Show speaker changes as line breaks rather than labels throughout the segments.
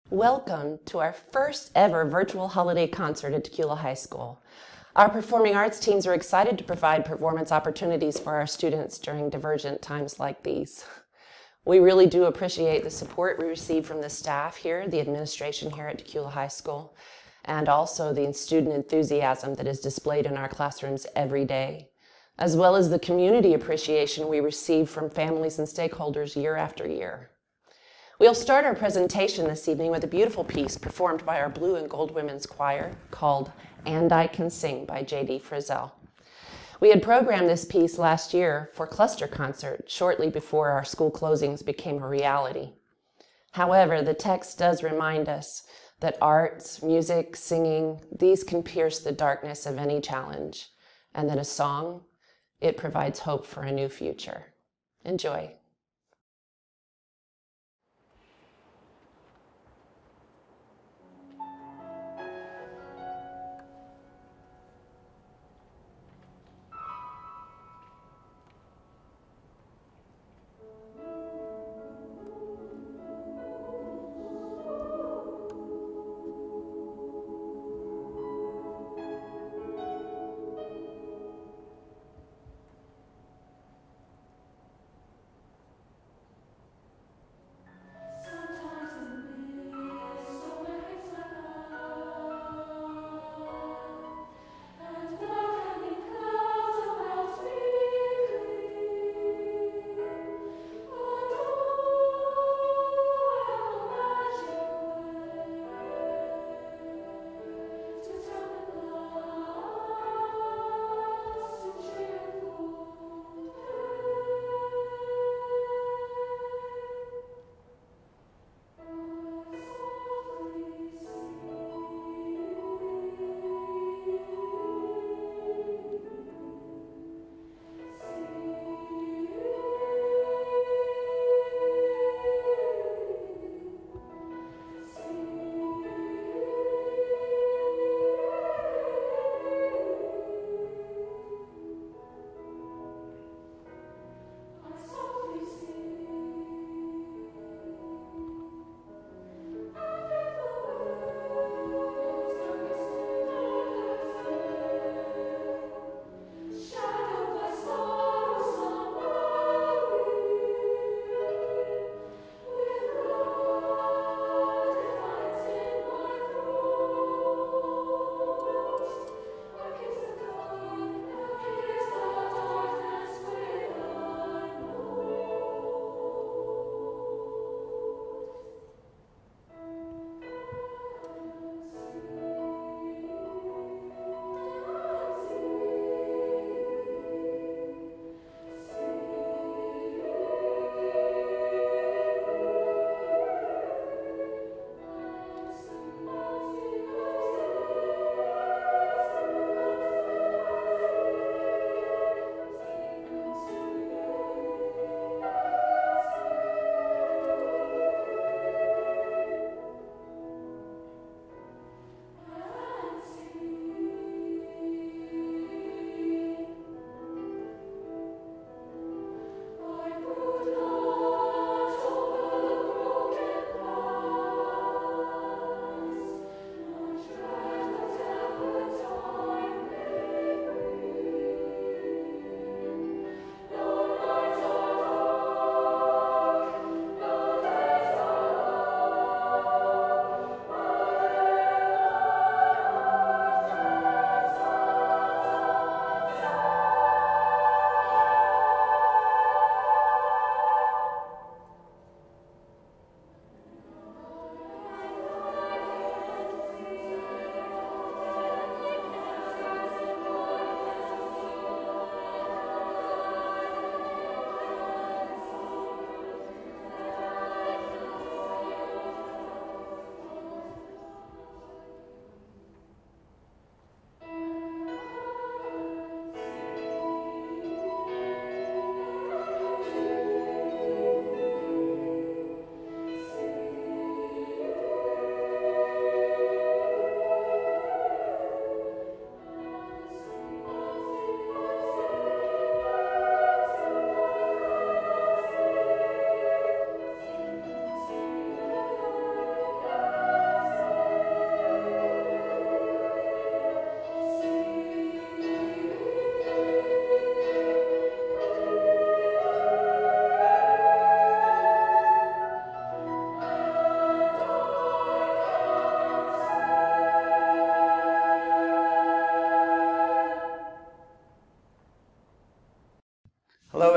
Welcome to our first ever virtual holiday concert at Dacula High School. Our performing arts teams are excited to provide performance opportunities for our students during divergent times like these. We really do appreciate the support we receive from the staff here, the administration here at Dacula High School, and also the student enthusiasm that is displayed in our classrooms every day, as well as the community appreciation we receive from families and stakeholders year after year. We'll start our presentation this evening with a beautiful piece performed by our Blue and Gold Women's Choir called And I Can Sing by J.D. Frizzell. We had programmed this piece last year for cluster concert shortly before our school closings became a reality. However, the text does remind us that arts, music, singing, these can pierce the darkness of any challenge, and that a song, it provides hope for a new future. Enjoy.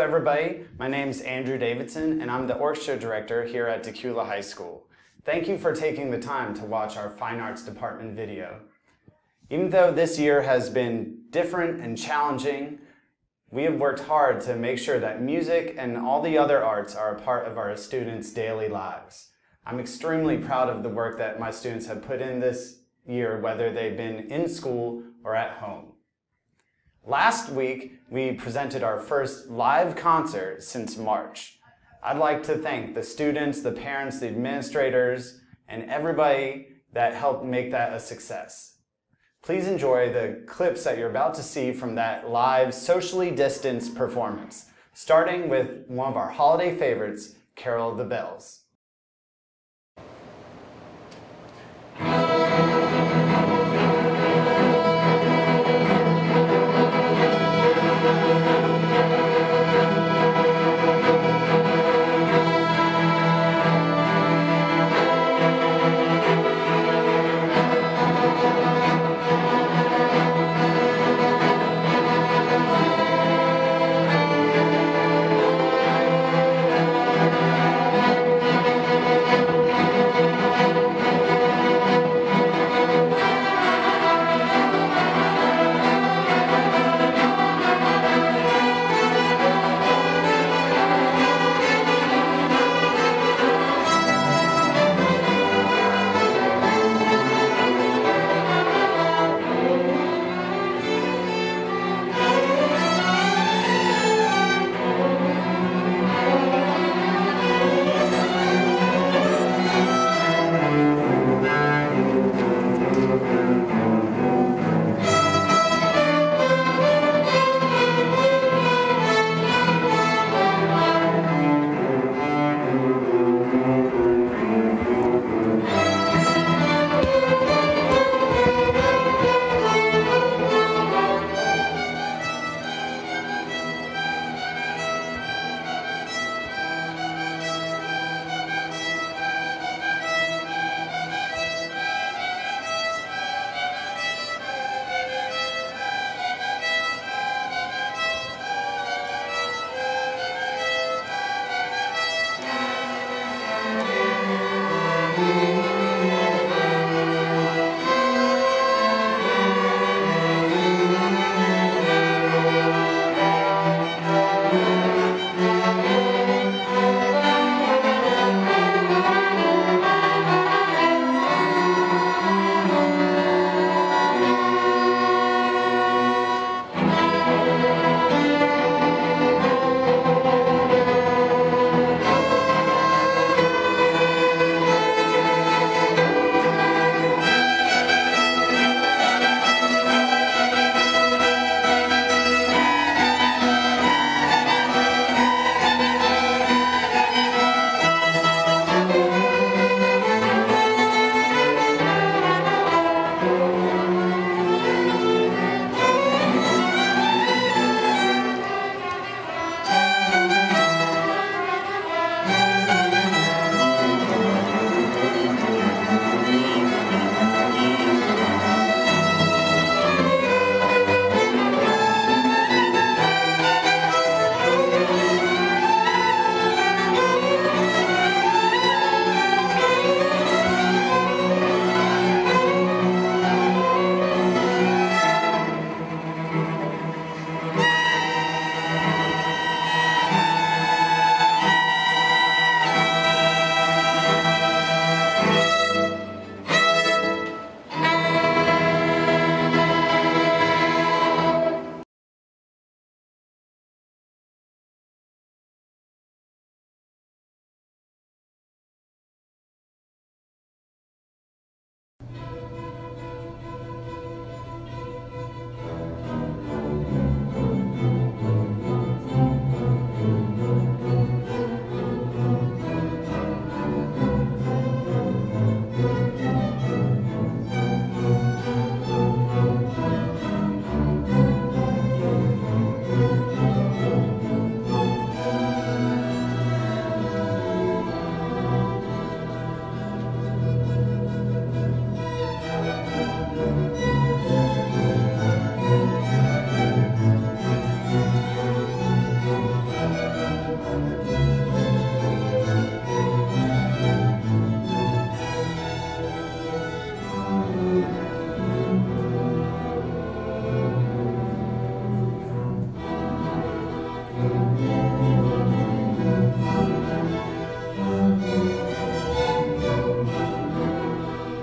everybody. My name's Andrew Davidson, and I'm the orchestra director here at Dacula High School. Thank you for taking the time to watch our Fine Arts Department video. Even though this year has been different and challenging, we have worked hard to make sure that music and all the other arts are a part of our students' daily lives. I'm extremely proud of the work that my students have put in this year, whether they've been in school or at home. Last week, we presented our first live concert since March. I'd like to thank the students, the parents, the administrators, and everybody that helped make that a success. Please enjoy the clips that you're about to see from that live, socially distanced performance, starting with one of our holiday favorites, Carol of the Bells.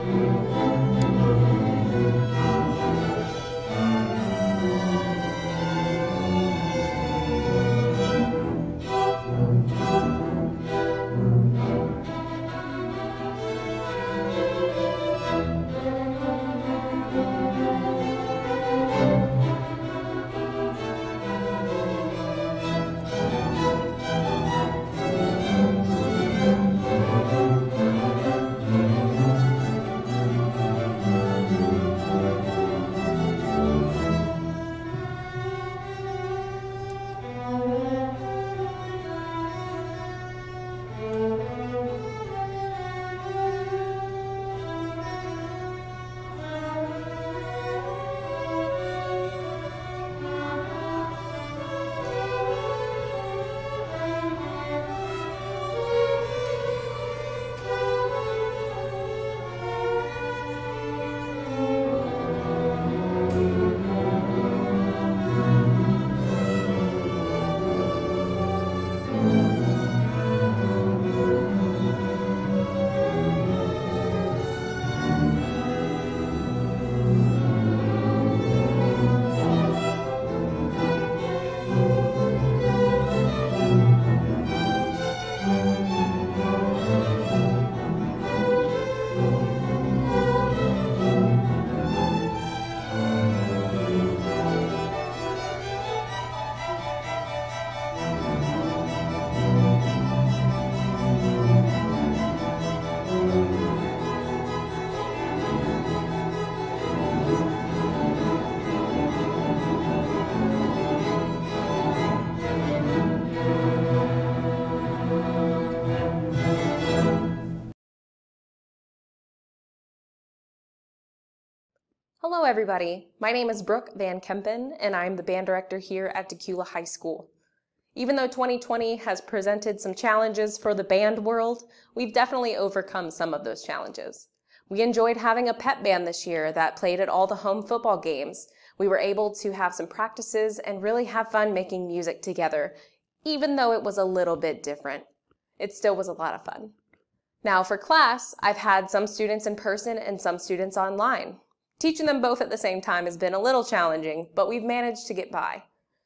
Hello everybody, my name is Brooke Van Kempen and I'm the band director here at Dacula High School. Even though 2020 has presented some challenges for the band world, we've definitely overcome some of those challenges. We enjoyed having a pep band this year that played at all the home football games. We were able to have some practices and really have fun making music together, even though it was a little bit different. It still was a lot of fun. Now for class, I've had some students in person and some students online. Teaching them both at the same time has been a little challenging, but we've managed to get by.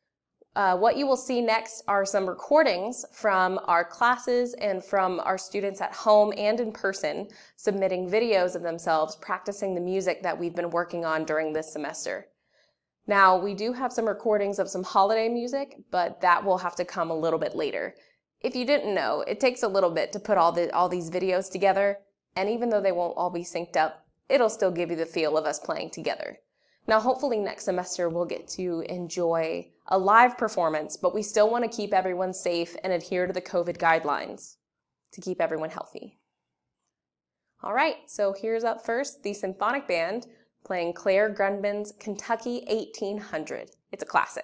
What you will see next are some recordings from our classes and from our students at home and in person submitting videos of themselves practicing the music that we've been working on during this semester. Now, we do have some recordings of some holiday music, but that will have to come a little bit later. If you didn't know, it takes a little bit to put all these videos together, and even though they won't all be synced up, it'll still give you the feel of us playing together. Now, hopefully next semester we'll get to enjoy a live performance, but we still want to keep everyone safe and adhere to the COVID guidelines to keep everyone healthy. All right, so here's up first the Symphonic Band playing Claire Grundman's Kentucky 1800. It's a classic.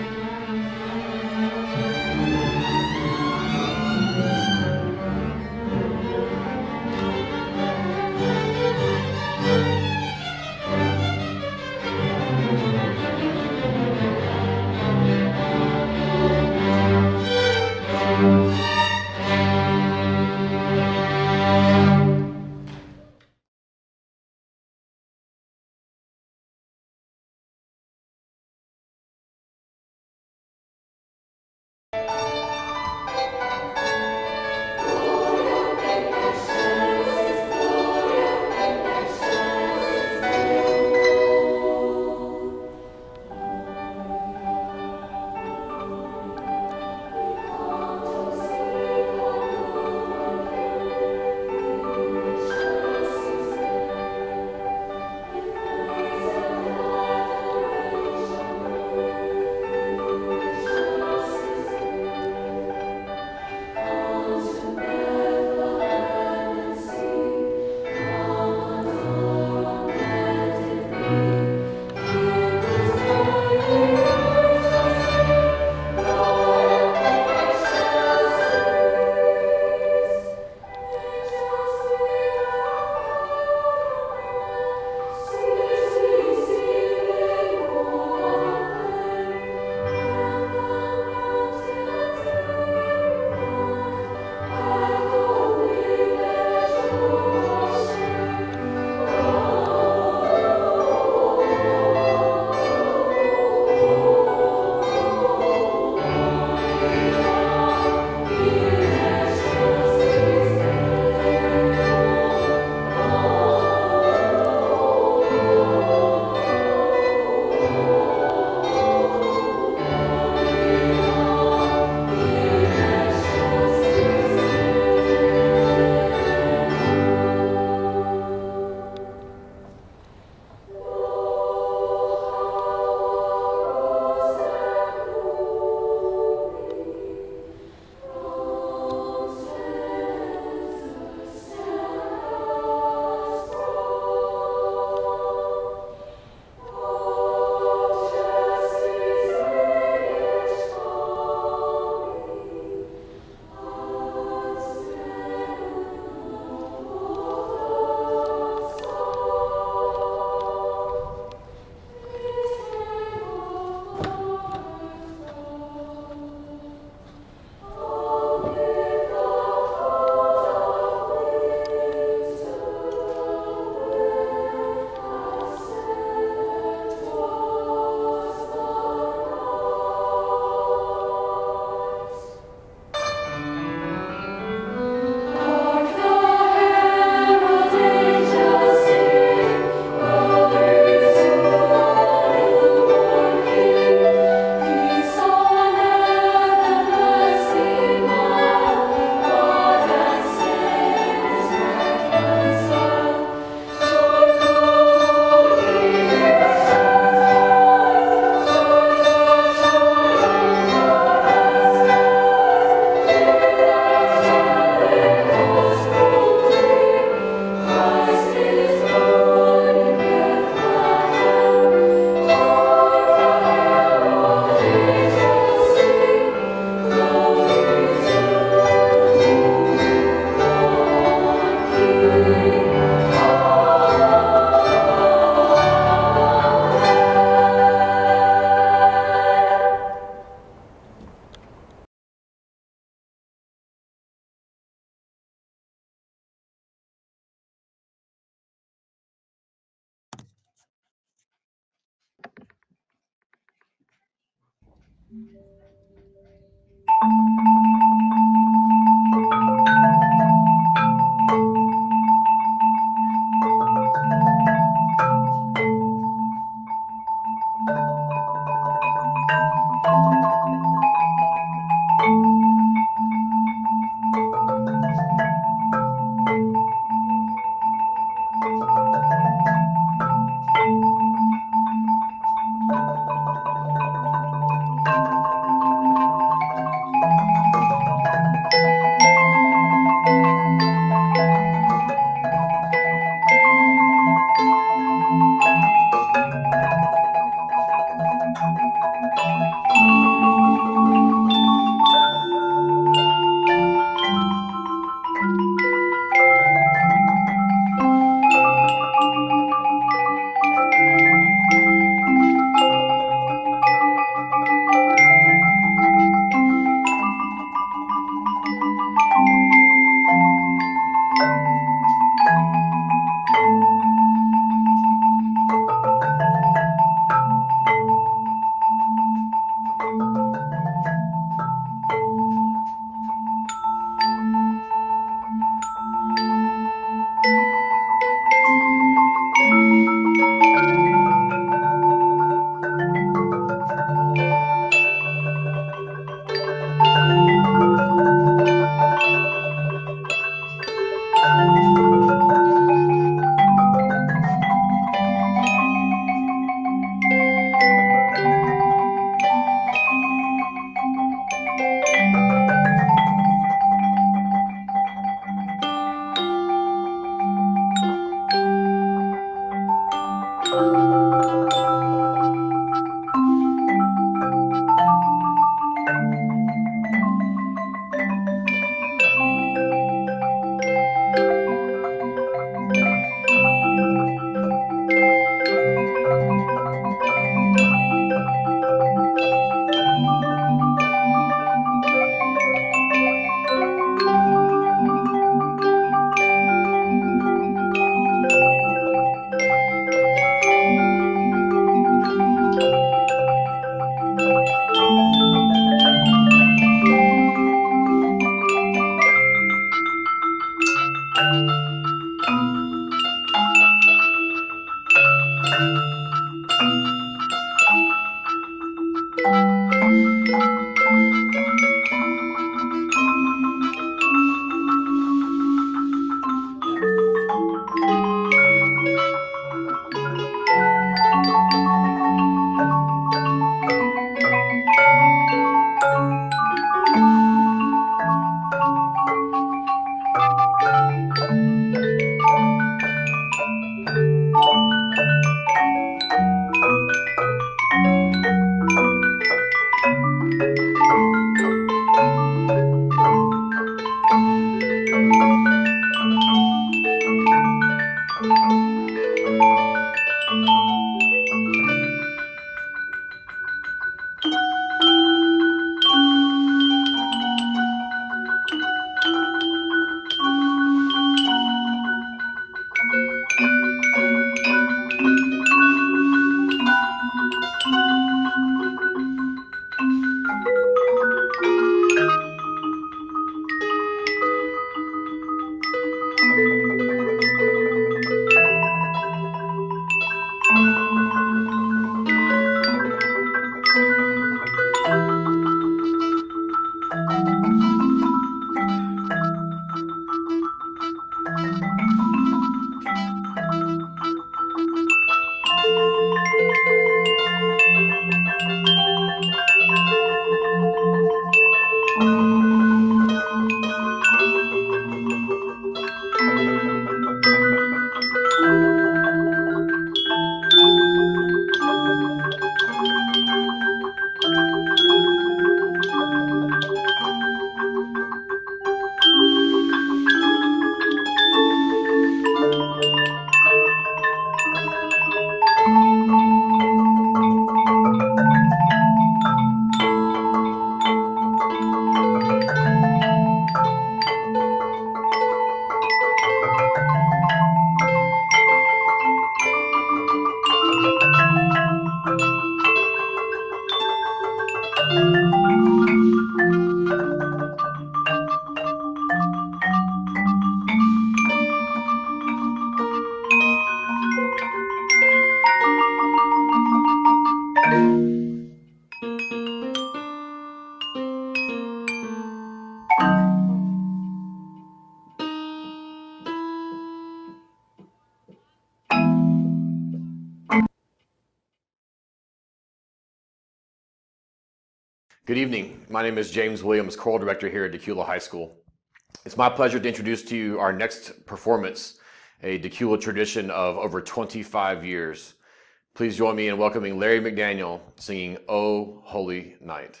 Good evening. My name is James Williams, choral director here at Dacula High School. It's my pleasure to introduce to you our next performance, a Dacula tradition of over 25 years. Please join me in welcoming Larry McDaniel singing "O Holy Night."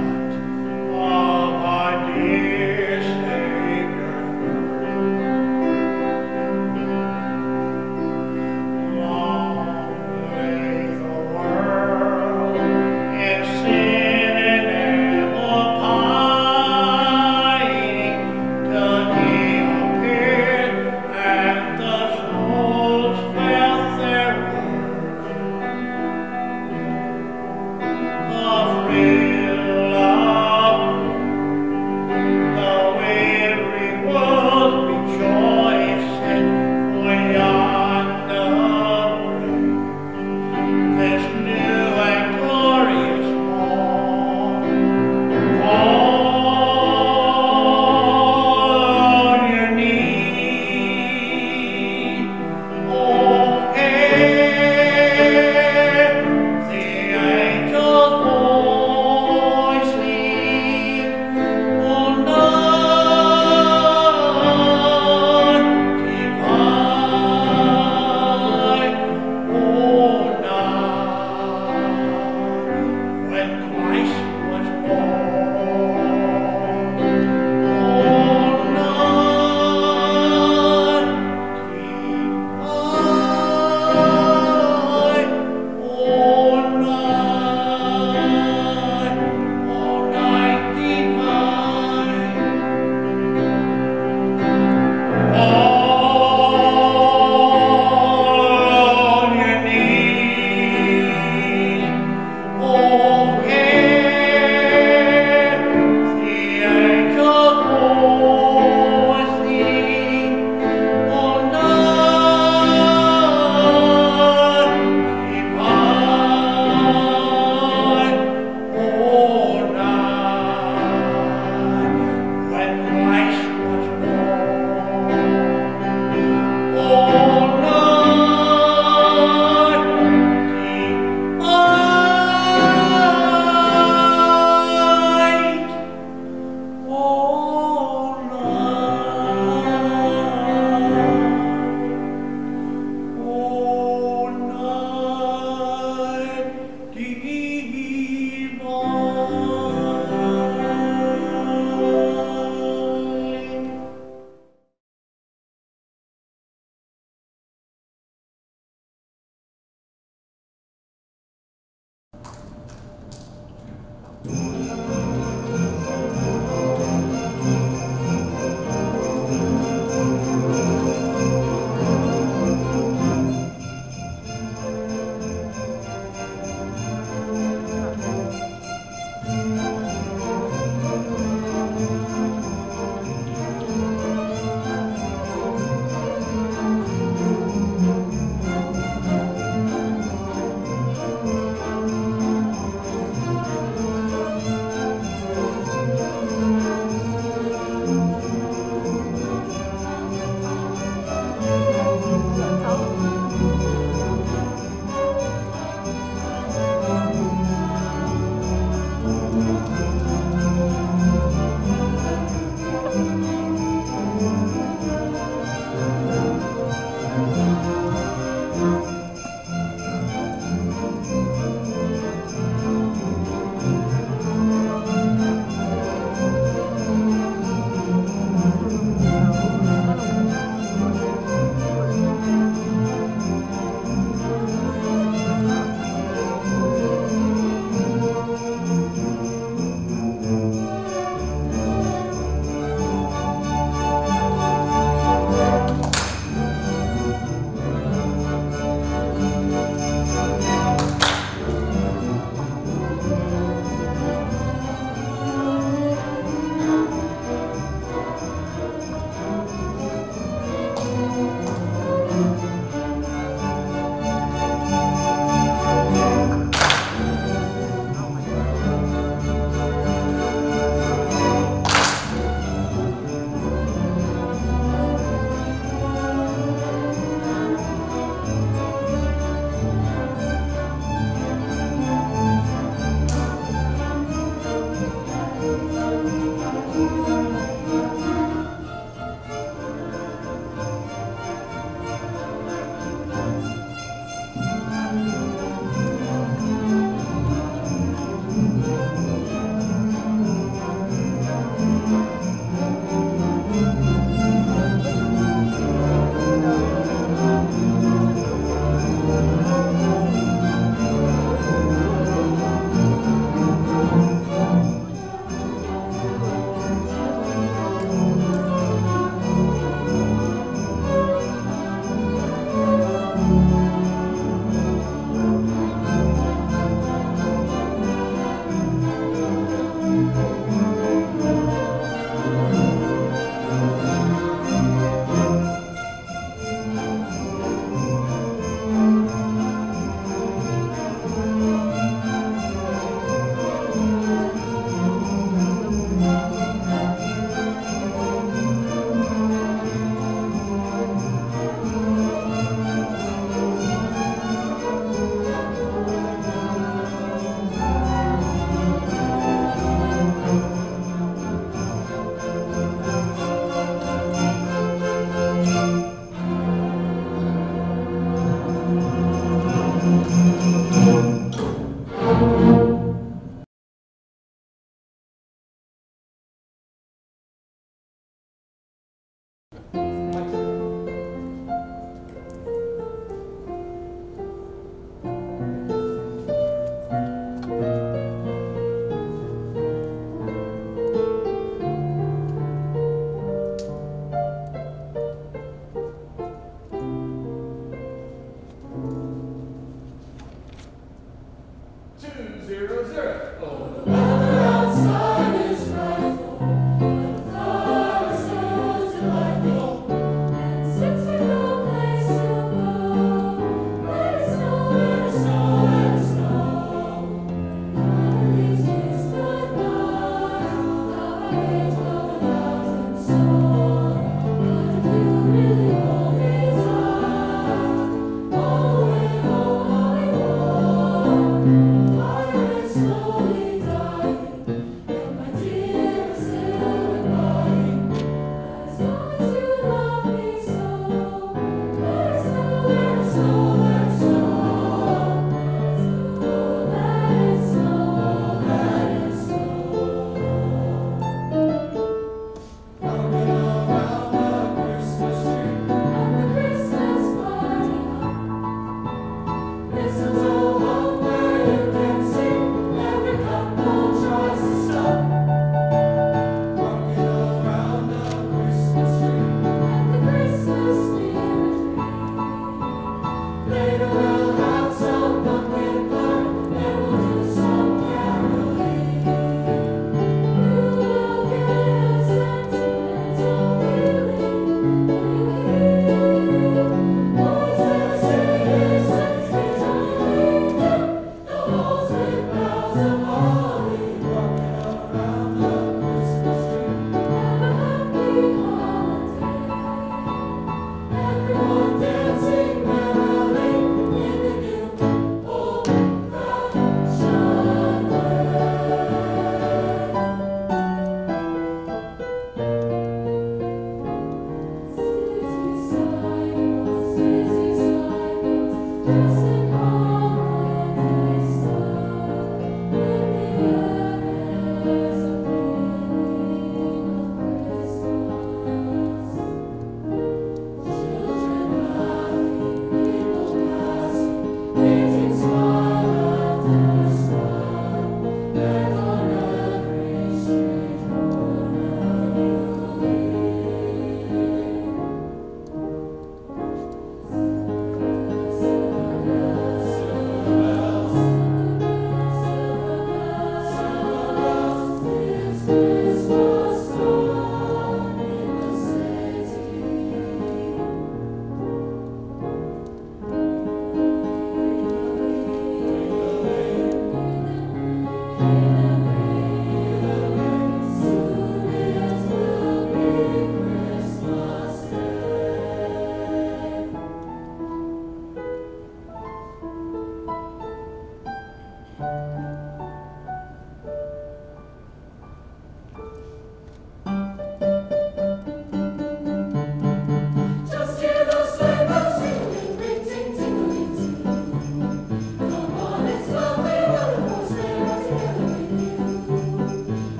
Of our dear Savior's birth.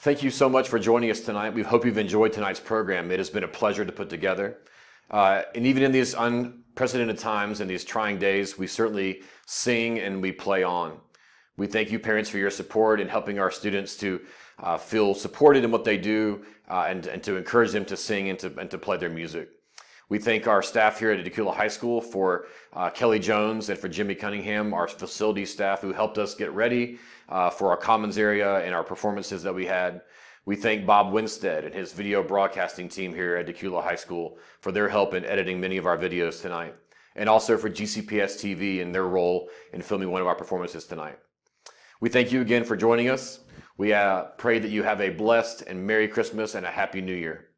Thank you so much for joining us tonight. We hope you've enjoyed tonight's program. It has been a pleasure to put together. And even in these unprecedented times and these trying days, we certainly sing and we play on. We thank you, parents, for your support in helping our students to feel supported in what they do and to encourage them to sing and to play their music. We thank our staff here at Dacula High School, for Kelly Jones and for Jimmy Cunningham, our facility staff who helped us get ready for our commons area and our performances that we had. We thank Bob Winstead and his video broadcasting team here at Dacula High School for their help in editing many of our videos tonight, and also for GCPS TV and their role in filming one of our performances tonight. We thank you again for joining us. We pray that you have a blessed and Merry Christmas and a Happy New Year.